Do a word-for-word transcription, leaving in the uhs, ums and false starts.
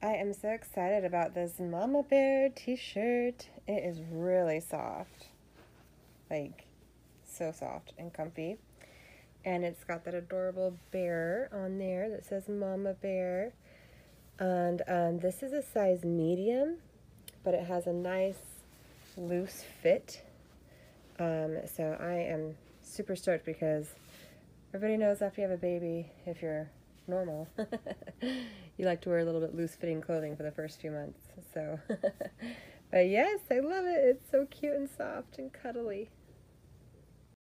I am so excited about this Mama Bear t-shirt. It is really soft, like so soft and comfy. And it's got that adorable bear on there that says Mama Bear. And um, this is a size medium, but it has a nice loose fit. Um, so I am super stoked because everybody knows after you have a baby, if you're normal, you like to wear a little bit loose fitting clothing for the first few months. So, but yes, I love it. It's so cute and soft and cuddly.